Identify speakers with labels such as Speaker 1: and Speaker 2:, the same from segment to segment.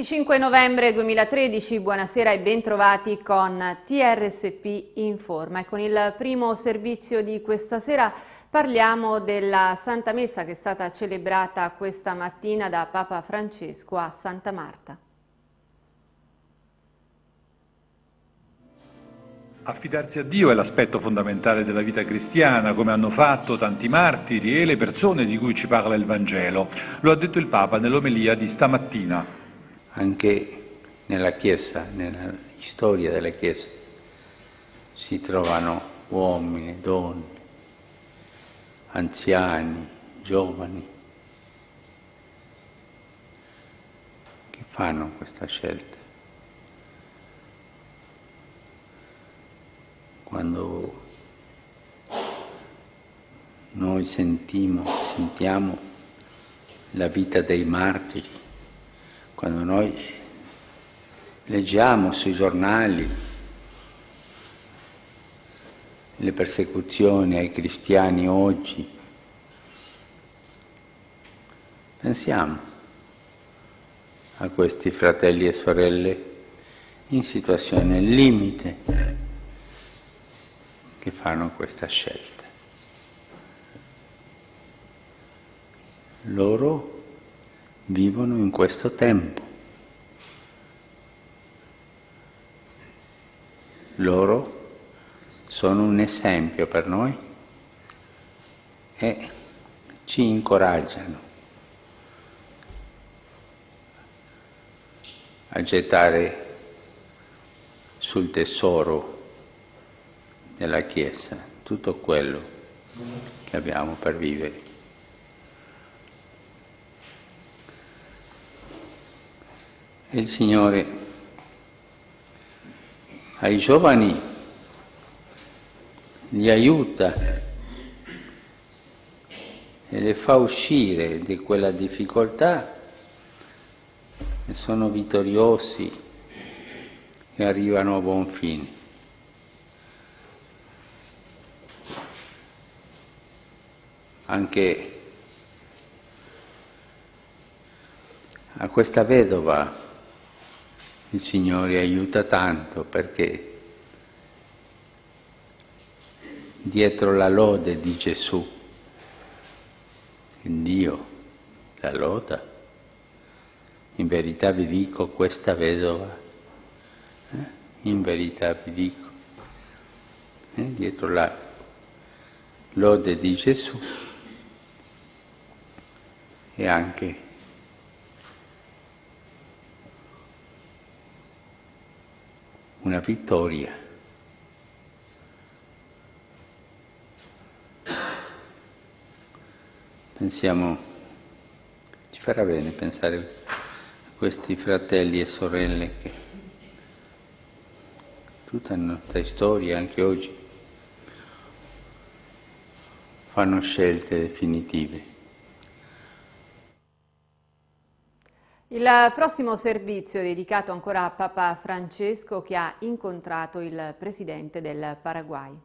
Speaker 1: 25 novembre 2013, buonasera e bentrovati con TRSP Informa. E con il primo servizio di questa sera parliamo della Santa Messa che è stata celebrata questa mattina da Papa Francesco a Santa Marta.
Speaker 2: Affidarsi a Dio è l'aspetto fondamentale della vita cristiana, come hanno fatto tanti martiri e le persone di cui ci parla il Vangelo. Lo ha detto il Papa nell'omelia di stamattina.
Speaker 3: Anche nella Chiesa, nella storia della Chiesa, si trovano uomini, donne, anziani, giovani, che fanno questa scelta. Quando noi sentiamo la vita dei martiri, quando noi leggiamo sui giornali le persecuzioni ai cristiani oggi, pensiamo a questi fratelli e sorelle in situazione limite che fanno questa scelta. Loro vivono in questo tempo. Loro sono un esempio per noi e ci incoraggiano a gettare sul tesoro della Chiesa tutto quello che abbiamo per vivere. E il Signore ai giovani li aiuta e li fa uscire di quella difficoltà e sono vittoriosi e arrivano a buon fine. Anche a questa vedova il Signore aiuta tanto, perché dietro la lode di Gesù, Dio la loda, in verità vi dico, questa vedova, in verità vi dico, dietro la lode di Gesù e anche una vittoria. Pensiamo, ci farà bene pensare a questi fratelli e sorelle che tutta la nostra storia, anche oggi, fanno scelte definitive.
Speaker 1: Il prossimo servizio è dedicato ancora a Papa Francesco, che ha incontrato il presidente del Paraguay.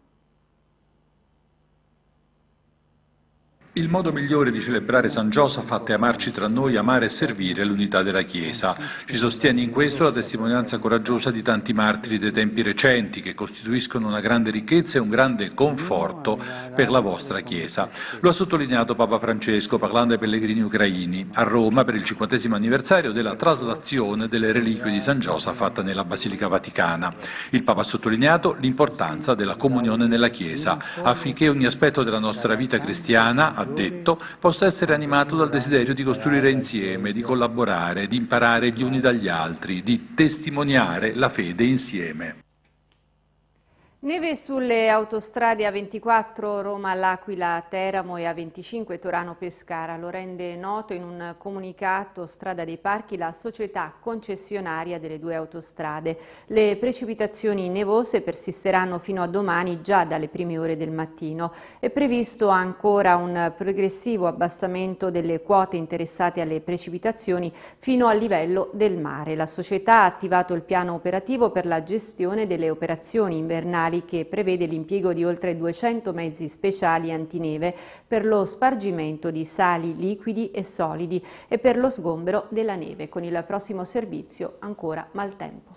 Speaker 2: Il modo migliore di celebrare San Giosafat è amarci tra noi, amare e servire l'unità della Chiesa. Ci sostiene in questo la testimonianza coraggiosa di tanti martiri dei tempi recenti, che costituiscono una grande ricchezza e un grande conforto per la vostra Chiesa. Lo ha sottolineato Papa Francesco parlando ai pellegrini ucraini a Roma per il 50° anniversario della traslazione delle reliquie di San Giosafat nella Basilica Vaticana. Il Papa ha sottolineato l'importanza della comunione nella Chiesa, affinché ogni aspetto della nostra vita cristiana, ha detto, possa essere animato dal desiderio di costruire insieme, di collaborare, di imparare gli uni dagli altri, di testimoniare la fede insieme.
Speaker 1: Neve sulle autostrade A24 Roma-L'Aquila-Teramo e A25 Torano-Pescara. Lo rende noto in un comunicato Strada dei Parchi la società concessionaria delle due autostrade. Le precipitazioni nevose persisteranno fino a domani già dalle prime ore del mattino. È previsto ancora un progressivo abbassamento delle quote interessate alle precipitazioni fino al livello del mare. La società ha attivato il piano operativo per la gestione delle operazioni invernali comunali che prevede l'impiego di oltre 200 mezzi speciali antineve per lo spargimento di sali liquidi e solidi e per lo sgombero della neve. Con il prossimo servizio ancora maltempo.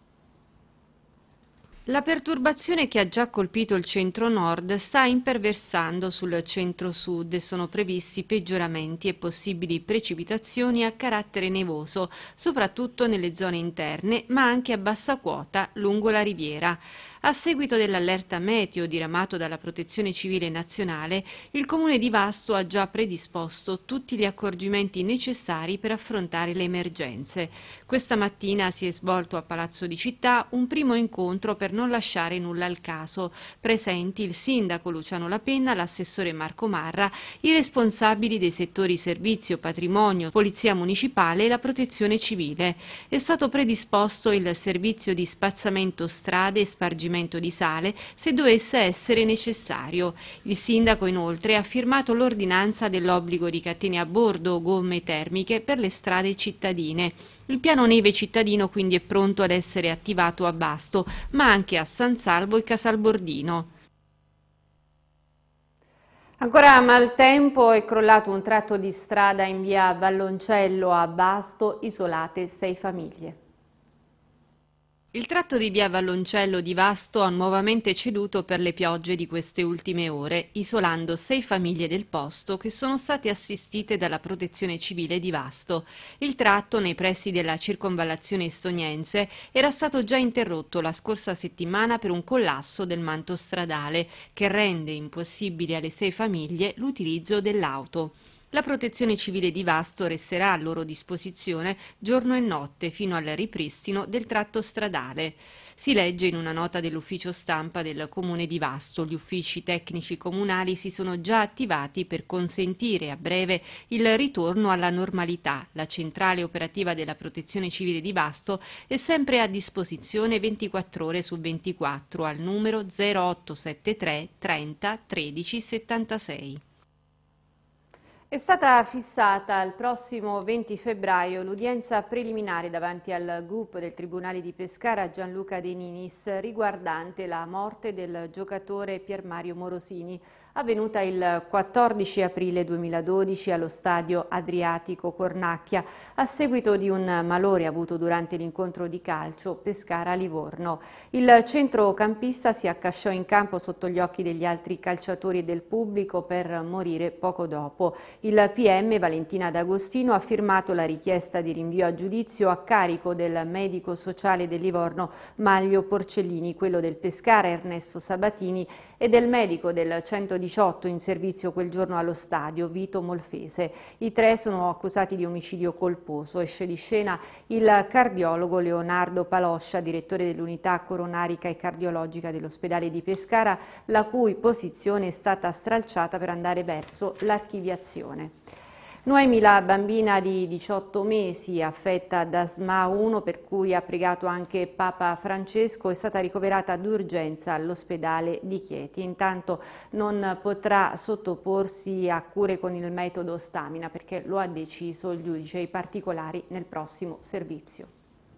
Speaker 1: La perturbazione che ha già colpito il centro-nord sta imperversando sul centro-sud e sono previsti peggioramenti e possibili precipitazioni a carattere nevoso, soprattutto nelle zone interne, ma anche a bassa quota lungo la riviera. A seguito dell'allerta meteo diramato dalla Protezione Civile Nazionale, il Comune di Vasto ha già predisposto tutti gli accorgimenti necessari per affrontare le emergenze. Questa mattina si è svolto a Palazzo di Città un primo incontro per non lasciare nulla al caso. Presenti il sindaco Luciano Lapenna, l'assessore Marco Marra, i responsabili dei settori servizio, patrimonio, polizia municipale e la protezione civile. È stato predisposto il servizio di spazzamento strade e spargimento di sale se dovesse essere necessario. Il sindaco inoltre ha firmato l'ordinanza dell'obbligo di catene a bordo o gomme termiche per le strade cittadine. Il piano neve cittadino quindi è pronto ad essere attivato a Basto, ma anche a San Salvo e Casalbordino. Ancora maltempo, è crollato un tratto di strada in via Valloncello a Basto, isolate 6 famiglie. Il tratto di via Valloncello di Vasto ha nuovamente ceduto per le piogge di queste ultime ore, isolando 6 famiglie del posto che sono state assistite dalla Protezione Civile di Vasto. Il tratto, nei pressi della circonvallazione estoniense, era stato già interrotto la scorsa settimana per un collasso del manto stradale, che rende impossibile alle 6 famiglie l'utilizzo dell'auto. La Protezione Civile di Vasto resterà a loro disposizione giorno e notte fino al ripristino del tratto stradale. Si legge in una nota dell'ufficio stampa del Comune di Vasto: gli uffici tecnici comunali si sono già attivati per consentire a breve il ritorno alla normalità. La centrale operativa della Protezione Civile di Vasto è sempre a disposizione 24 ore su 24 al numero 0873 30 13 76. È stata fissata al prossimo 20 febbraio l'udienza preliminare davanti al GUP del Tribunale di Pescara Gianluca De Ninis riguardante la morte del giocatore Pier Mario Morosini, avvenuta il 14 aprile 2012 allo stadio Adriatico Cornacchia a seguito di un malore avuto durante l'incontro di calcio Pescara-Livorno. Il centrocampista si accasciò in campo sotto gli occhi degli altri calciatori e del pubblico per morire poco dopo. Il PM Valentina D'Agostino ha firmato la richiesta di rinvio a giudizio a carico del medico sociale del Livorno Maglio Porcellini, quello del Pescara Ernesto Sabatini e del medico del 118 in servizio quel giorno allo stadio Vito Molfese. I 3 sono accusati di omicidio colposo. Esce di scena il cardiologo Leonardo Paloscia, direttore dell'unità coronarica e cardiologica dell'ospedale di Pescara, la cui posizione è stata stralciata per andare verso l'archiviazione. Noemi, la bambina di 18 mesi affetta da SMA 1, per cui ha pregato anche Papa Francesco, è stata ricoverata d'urgenza all'ospedale di Chieti. Intanto non potrà sottoporsi a cure con il metodo Stamina perché lo ha deciso il giudice. I particolari nel prossimo servizio.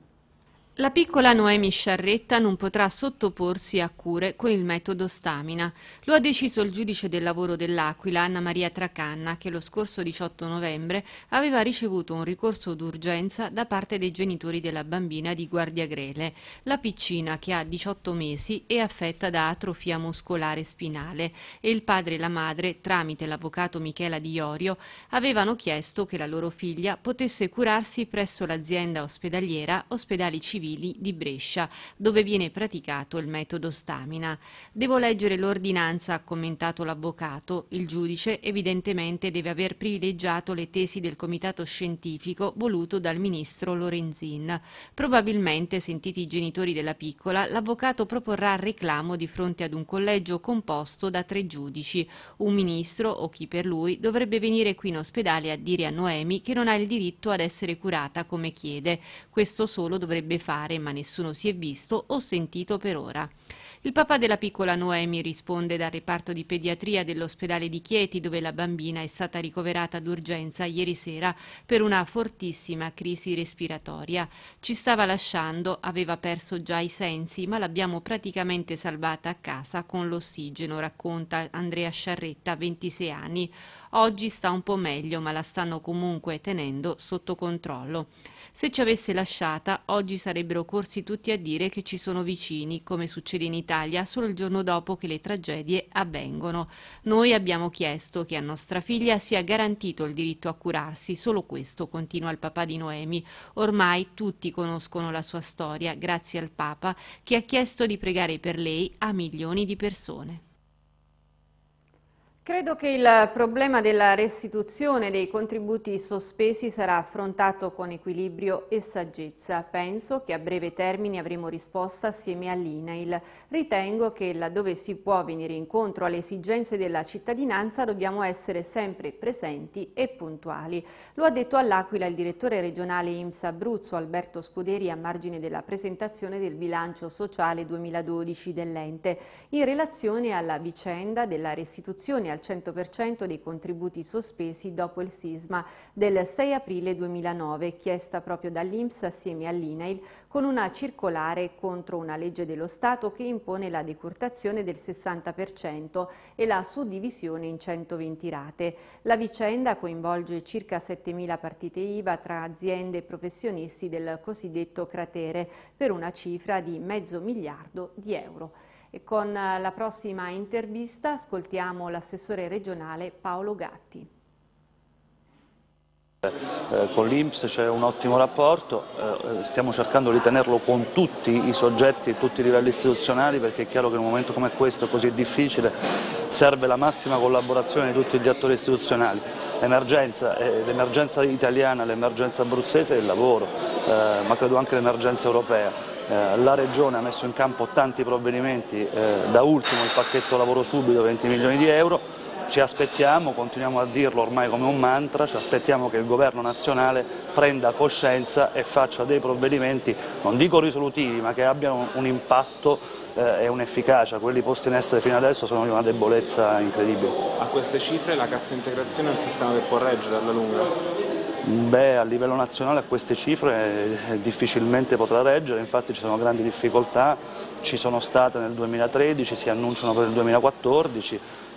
Speaker 1: La piccola Noemi Sciarretta non potrà sottoporsi a cure con il metodo Stamina. Lo ha deciso il giudice del lavoro dell'Aquila, Anna Maria Tracanna, che lo scorso 18 novembre aveva ricevuto un ricorso d'urgenza da parte dei genitori della bambina di Guardiagrele. La piccina, che ha 18 mesi, è affetta da atrofia muscolare spinale e il padre e la madre, tramite l'avvocato Michela Di Iorio, avevano chiesto che la loro figlia potesse curarsi presso l'azienda ospedaliera Ospedali Civili di Brescia, dove viene praticato il metodo Stamina. Devo leggere l'ordinanza, ha commentato l'avvocato. Il giudice evidentemente deve aver privilegiato le tesi del comitato scientifico voluto dal ministro Lorenzin. Probabilmente, sentiti i genitori della piccola, l'avvocato proporrà reclamo di fronte ad un collegio composto da 3 giudici. Un ministro, o chi per lui, dovrebbe venire qui in ospedale a dire a Noemi che non ha il diritto ad essere curata come chiede. Questo solo dovrebbe fare, ma nessuno si è visto o sentito per ora. Il papà della piccola Noemi risponde dal reparto di pediatria dell'ospedale di Chieti, dove la bambina è stata ricoverata d'urgenza ieri sera per una fortissima crisi respiratoria. Ci stava lasciando, aveva perso già i sensi, ma l'abbiamo praticamente salvata a casa con l'ossigeno, racconta Andrea Sciarretta, 26 anni. Oggi sta un po' meglio, ma la stanno comunque tenendo sotto controllo. Se ci avesse lasciata, oggi sarebbero corsi tutti a dire che ci sono vicini, come succede in Italia, solo il giorno dopo che le tragedie avvengono. Noi abbiamo chiesto che a nostra figlia sia garantito il diritto a curarsi, solo questo, continua il papà di Noemi. Ormai tutti conoscono la sua storia, grazie al Papa, che ha chiesto di pregare per lei a milioni di persone. Credo che il problema della restituzione dei contributi sospesi sarà affrontato con equilibrio e saggezza. Penso che a breve termine avremo risposta assieme all'INAIL. Ritengo che laddove si può venire incontro alle esigenze della cittadinanza dobbiamo essere sempre presenti e puntuali. Lo ha detto all'Aquila il direttore regionale INPS Abruzzo Alberto Scuderi a margine della presentazione del bilancio sociale 2012 dell'ente in relazione alla vicenda della restituzione al 100% dei contributi sospesi dopo il sisma del 6 aprile 2009, chiesta proprio dall'INPS assieme all'INAIL con una circolare contro una legge dello Stato che impone la decurtazione del 60% e la suddivisione in 120 rate. La vicenda coinvolge circa 7.000 partite IVA tra aziende e professionisti del cosiddetto cratere per una cifra di $500 milioni. E con la prossima intervista ascoltiamo l'assessore regionale Paolo Gatti.
Speaker 4: Con l'INPS c'è un ottimo rapporto, stiamo cercando di tenerlo con tutti i soggetti, tutti i livelli istituzionali, perché è chiaro che in un momento come questo, così difficile, serve la massima collaborazione di tutti gli attori istituzionali. L'emergenza italiana, l'emergenza abruzzese è il lavoro, ma credo anche l'emergenza europea. La Regione ha messo in campo tanti provvedimenti, da ultimo il pacchetto lavoro subito, 20 milioni di euro. Ci aspettiamo, continuiamo a dirlo ormai come un mantra, ci aspettiamo che il governo nazionale prenda coscienza e faccia dei provvedimenti, non dico risolutivi, ma che abbiano un impatto e un'efficacia. Quelli posti in essere fino adesso sono di una debolezza incredibile.
Speaker 5: A queste cifre la cassa integrazione è un sistema che può reggere alla lunga?
Speaker 4: Beh, a livello nazionale a queste cifre difficilmente potrà reggere, infatti ci sono grandi difficoltà, ci sono state nel 2013, si annunciano per il 2014.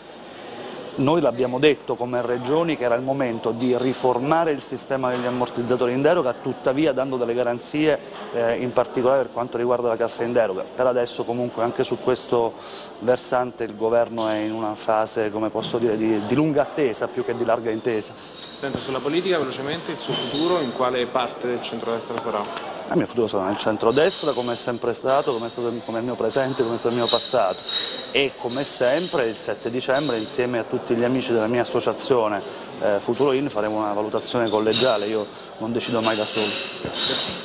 Speaker 4: Noi l'abbiamo detto come regioni che era il momento di riformare il sistema degli ammortizzatori in deroga, tuttavia dando delle garanzie in particolare per quanto riguarda la cassa in deroga. Per adesso comunque anche su questo versante il governo è in una fase, come posso dire, di lunga attesa più che di larga intesa.
Speaker 5: Senta, sulla politica velocemente, il suo futuro in quale parte del centrodestra sarà?
Speaker 4: Il mio futuro sarà nel centrodestra, come è sempre stato, come è il mio presente, come è stato il mio passato, e come sempre il 7 dicembre insieme a tutti gli amici della mia associazione Futuro In faremo una valutazione collegiale, io non decido mai da solo.
Speaker 5: Grazie.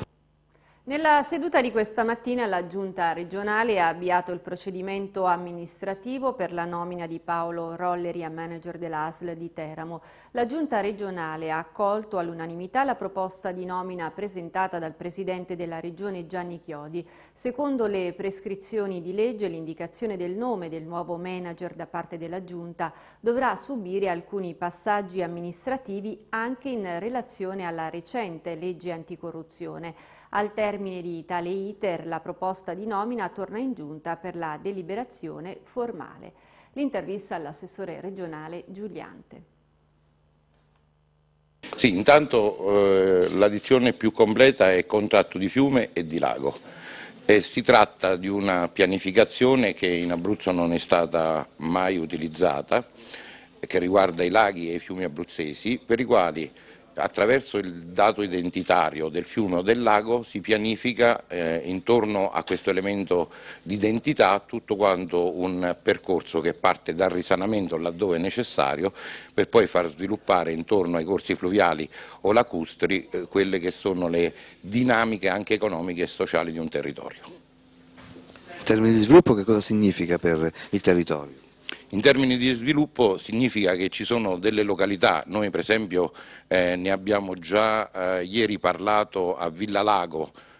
Speaker 1: Nella seduta di questa mattina la Giunta regionale ha avviato il procedimento amministrativo per la nomina di Paolo Rolleri a manager dell'ASL di Teramo. La Giunta regionale ha accolto all'unanimità la proposta di nomina presentata dal Presidente della Regione Gianni Chiodi. Secondo le prescrizioni di legge, l'indicazione del nome del nuovo manager da parte della Giunta dovrà subire alcuni passaggi amministrativi anche in relazione alla recente legge anticorruzione. Al termine di tale iter, la proposta di nomina torna in Giunta per la deliberazione formale. L'intervista all'assessore regionale Giuliante.
Speaker 6: Sì, intanto la dizione più completa è contratto di fiume e di lago. Si tratta di una pianificazione che in Abruzzo non è stata mai utilizzata, che riguarda i laghi e i fiumi abruzzesi, per i quali attraverso il dato identitario del fiume o del lago si pianifica intorno a questo elemento di identità tutto quanto un percorso che parte dal risanamento laddove è necessario per poi far sviluppare intorno ai corsi fluviali o lacustri quelle che sono le dinamiche anche economiche e sociali di un territorio.
Speaker 7: In termini di sviluppo che cosa significa per il territorio?
Speaker 6: In termini di sviluppo significa che ci sono delle località, noi per esempio ne abbiamo già ieri parlato a Villa Lago,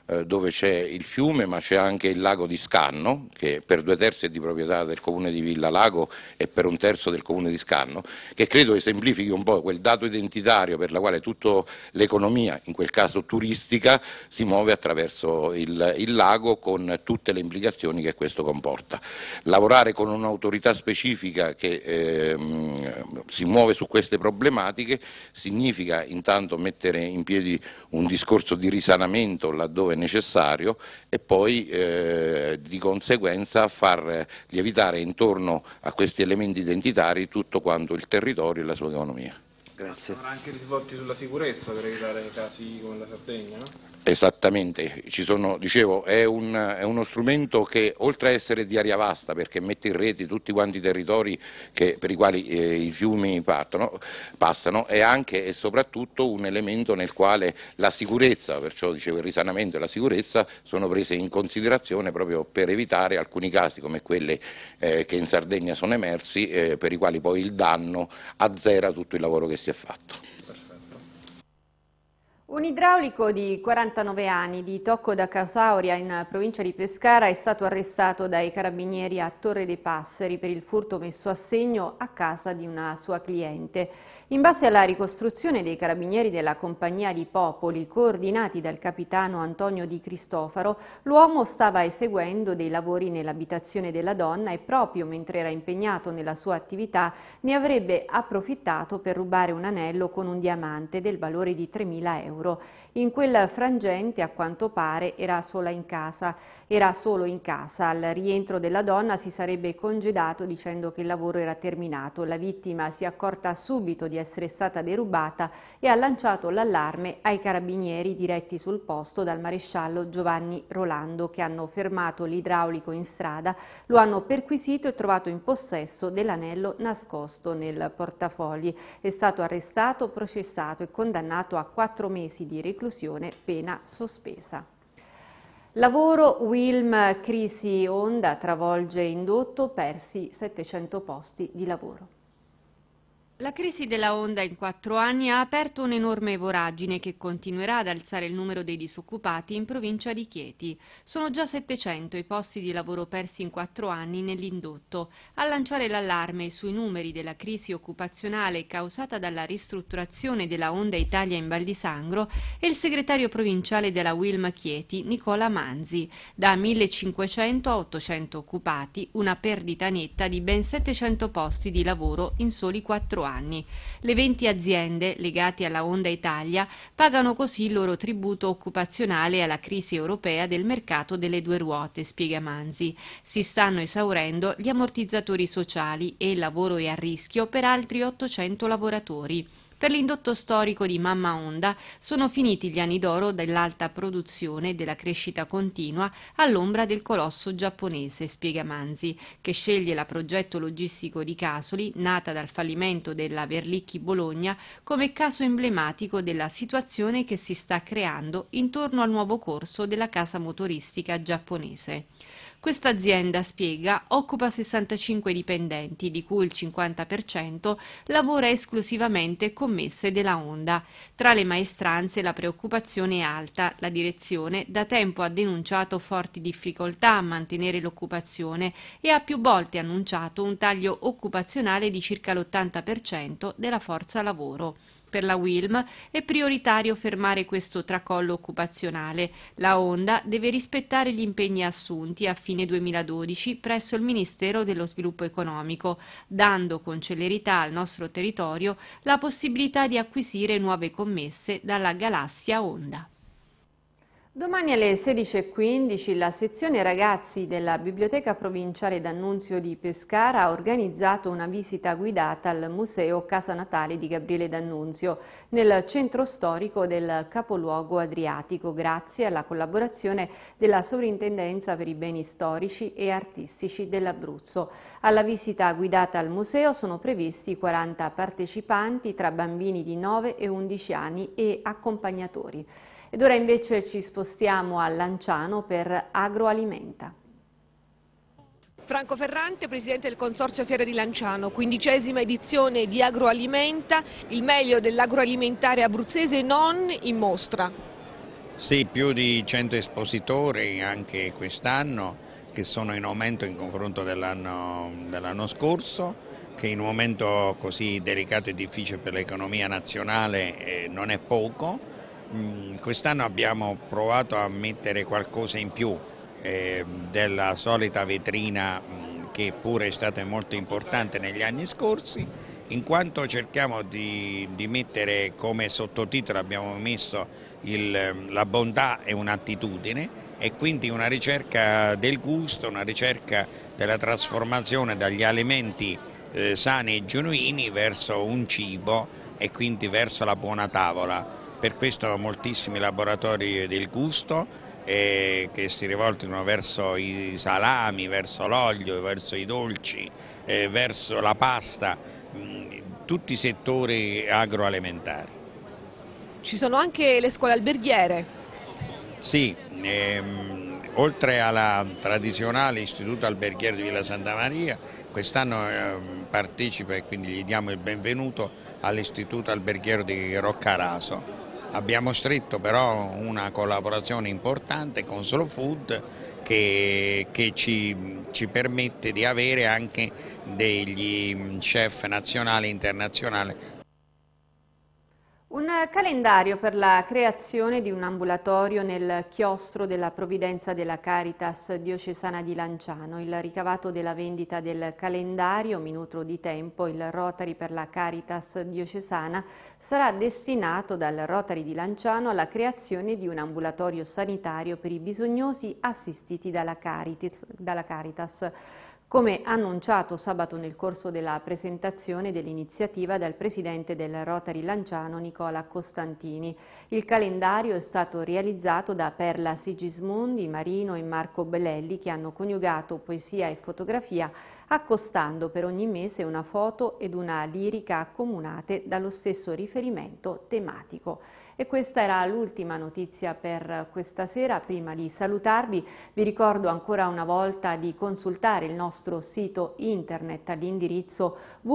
Speaker 6: dove c'è il fiume, ma c'è anche il lago di Scanno, che per 2/3 è di proprietà del comune di Villalago e per 1/3 del comune di Scanno, che credo esemplifichi un po' quel dato identitario per la quale tutta l'economia, in quel caso turistica, si muove attraverso il lago, con tutte le implicazioni che questo comporta. Lavorare con un'autorità specifica che si muove su queste problematiche significa intanto mettere in piedi un discorso di risanamento laddove è necessario e poi di conseguenza far lievitare intorno a questi elementi identitari tutto quanto il territorio e la sua economia.
Speaker 7: Grazie.
Speaker 5: Saranno anche risvolti sulla sicurezza per evitare casi come la Sardegna, no?
Speaker 6: Esattamente, dicevo, è uno strumento che oltre a essere di aria vasta, perché mette in rete tutti quanti i territori per i quali i fiumi passano, è anche e soprattutto un elemento nel quale la sicurezza, perciò dicevo il risanamento e la sicurezza, sono prese in considerazione proprio per evitare alcuni casi come quelli che in Sardegna sono emersi, per i quali poi il danno azzera tutto il lavoro che si è fatto.
Speaker 1: Un idraulico di 49 anni di Tocco da Casauria in provincia di Pescara è stato arrestato dai carabinieri a Torre dei Passeri per il furto messo a segno a casa di una sua cliente. In base alla ricostruzione dei carabinieri della Compagnia di Popoli, coordinati dal capitano Antonio Di Cristofaro, l'uomo stava eseguendo dei lavori nell'abitazione della donna e proprio mentre era impegnato nella sua attività ne avrebbe approfittato per rubare un anello con un diamante del valore di 3.000 euro. In quel frangente, a quanto pare, era solo in casa. Al rientro della donna si sarebbe congedato dicendo che il lavoro era terminato. La vittima si è accorta subito di essere stata derubata e ha lanciato l'allarme ai carabinieri diretti sul posto dal maresciallo Giovanni Rolando, che hanno fermato l'idraulico in strada, lo hanno perquisito e trovato in possesso dell'anello nascosto nel portafogli. È stato arrestato, processato e condannato a 4 mesi di reclusione, pena sospesa. Lavoro, Wilm, crisi Honda, travolge indotto, persi 700 posti di lavoro. La crisi della Honda in 4 anni ha aperto un'enorme voragine che continuerà ad alzare il numero dei disoccupati in provincia di Chieti. Sono già 700 i posti di lavoro persi in 4 anni nell'indotto. A lanciare l'allarme sui numeri della crisi occupazionale causata dalla ristrutturazione della Honda Italia in Val di Sangro è il segretario provinciale della Wilm Chieti, Nicola Manzi. Da 1.500 a 800 occupati, una perdita netta di ben 700 posti di lavoro in soli 4 anni. Le 20 aziende legate alla Honda Italia pagano così il loro tributo occupazionale alla crisi europea del mercato delle 2 ruote, spiega Manzi. Si stanno esaurendo gli ammortizzatori sociali e il lavoro è a rischio per altri 800 lavoratori. Per l'indotto storico di Mamma Honda sono finiti gli anni d'oro dell'alta produzione e della crescita continua all'ombra del colosso giapponese, spiega Manzi, che sceglie la progetto logistico di Casoli, nata dal fallimento della Verlicchi Bologna, come caso emblematico della situazione che si sta creando intorno al nuovo corso della casa motoristica giapponese. Questa azienda, spiega, occupa 65 dipendenti, di cui il 50% lavora esclusivamente con commesse della Honda. Tra le maestranze la preoccupazione è alta. La direzione da tempo ha denunciato forti difficoltà a mantenere l'occupazione e ha più volte annunciato un taglio occupazionale di circa l'80% della forza lavoro. Per la Wilm è prioritario fermare questo tracollo occupazionale. La Honda deve rispettare gli impegni assunti a fine 2012 presso il Ministero dello Sviluppo Economico, dando con celerità al nostro territorio la possibilità di acquisire nuove commesse dalla galassia Honda. Domani alle 16:15 la sezione ragazzi della Biblioteca Provinciale D'Annunzio di Pescara ha organizzato una visita guidata al Museo Casa Natale di Gabriele D'Annunzio nel centro storico del capoluogo adriatico, grazie alla collaborazione della Sovrintendenza per i beni storici e artistici dell'Abruzzo. Alla visita guidata al museo sono previsti 40 partecipanti tra bambini di 9 e 11 anni e accompagnatori. Ed ora invece ci spostiamo a Lanciano per Agroalimenta.
Speaker 8: Franco Ferrante, presidente del Consorzio Fiere di Lanciano, 15ª edizione di Agroalimenta, il meglio dell'agroalimentare abruzzese non in mostra.
Speaker 9: Sì, più di 100 espositori anche quest'anno, che sono in aumento in confronto dell'anno scorso, che in un momento così delicato e difficile per l'economia nazionale non è poco. Quest'anno abbiamo provato a mettere qualcosa in più della solita vetrina che pure è stata molto importante negli anni scorsi, in quanto cerchiamo di mettere come sottotitolo, abbiamo messo la bontà è un'attitudine, e quindi una ricerca del gusto, una ricerca della trasformazione dagli alimenti sani e genuini verso un cibo e quindi verso la buona tavola. Per questo moltissimi laboratori del gusto che si rivoltano verso i salami, verso l'olio, verso i dolci, verso la pasta, tutti i settori agroalimentari.
Speaker 8: Ci sono anche le scuole alberghiere.
Speaker 9: Sì, oltre alla tradizionale Istituto Alberghiero di Villa Santa Maria, quest'anno partecipa, e quindi gli diamo il benvenuto, all'Istituto Alberghiero di Roccaraso. Abbiamo stretto però una collaborazione importante con Slow Food che ci permette di avere anche degli chef nazionali e internazionali.
Speaker 1: Un calendario per la creazione di un ambulatorio nel chiostro della Provvidenza della Caritas diocesana di Lanciano. Il ricavato della vendita del calendario, minuto di tempo, il Rotary per la Caritas diocesana, sarà destinato dal Rotary di Lanciano alla creazione di un ambulatorio sanitario per i bisognosi assistiti dalla Caritas. Come annunciato sabato nel corso della presentazione dell'iniziativa dal presidente del Rotary Lanciano Nicola Costantini. Il calendario è stato realizzato da Perla Sigismondi, Marino e Marco Belelli, che hanno coniugato poesia e fotografia, accostando per ogni mese una foto ed una lirica accomunate dallo stesso riferimento tematico. E questa era l'ultima notizia per questa sera. Prima di salutarvi vi ricordo ancora una volta di consultare il nostro sito internet all'indirizzo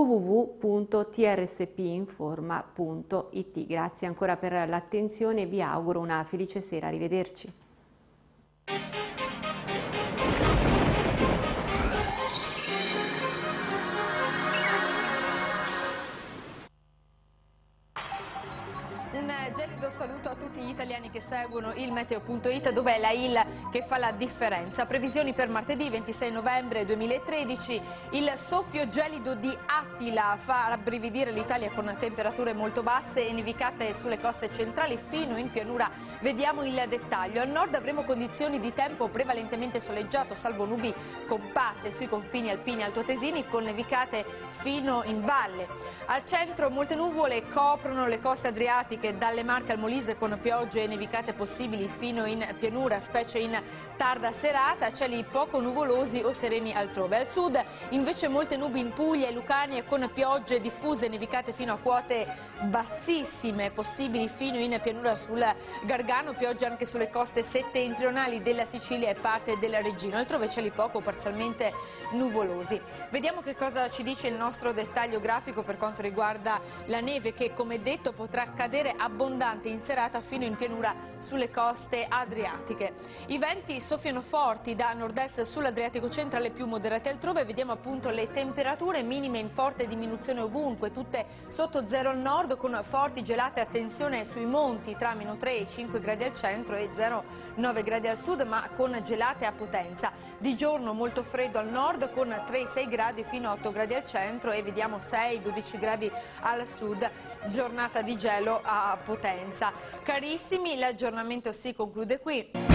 Speaker 1: www.trsppinforma.it. Grazie ancora per l'attenzione e vi auguro una felice sera. Arrivederci.
Speaker 10: Un gelido saluto a tutti gli italiani che seguono il Meteo.it, dove è la IL che fa la differenza. Previsioni per martedì 26 novembre 2013. Il soffio gelido di Attila fa rabbrividire l'Italia con temperature molto basse e nevicate sulle coste centrali fino in pianura. Vediamo il dettaglio. Al nord avremo condizioni di tempo prevalentemente soleggiato, salvo nubi compatte sui confini alpini e altoatesini, con nevicate fino in valle. Al centro molte nuvole coprono le coste adriatiche dalle Marche al Molise, con piogge e nevicate possibili fino in pianura, specie in tarda serata, cieli poco nuvolosi o sereni altrove. Al sud invece molte nubi in Puglia e Lucania, con piogge diffuse e nevicate fino a quote bassissime possibili fino in pianura sul Gargano, piogge anche sulle coste settentrionali della Sicilia e parte della Regina, altrove cieli poco o parzialmente nuvolosi. Vediamo che cosa ci dice il nostro dettaglio grafico per quanto riguarda la neve, che come detto potrà cadere abbondante in serata fino in pianura sulle coste adriatiche. I venti soffiano forti da nord-est sull'Adriatico centrale, più moderati altrove. Vediamo appunto le temperature minime in forte diminuzione ovunque, tutte sotto zero al nord, con forti gelate, attenzione sui monti, tra -3 e 5 gradi al centro e 0,9 gradi al sud, ma con gelate a potenza. Di giorno molto freddo al nord, con 3-6 gradi fino a 8 gradi al centro e vediamo 6-12 gradi al sud, giornata di gelo a potenza. Carissimi, l'aggiornamento si conclude qui.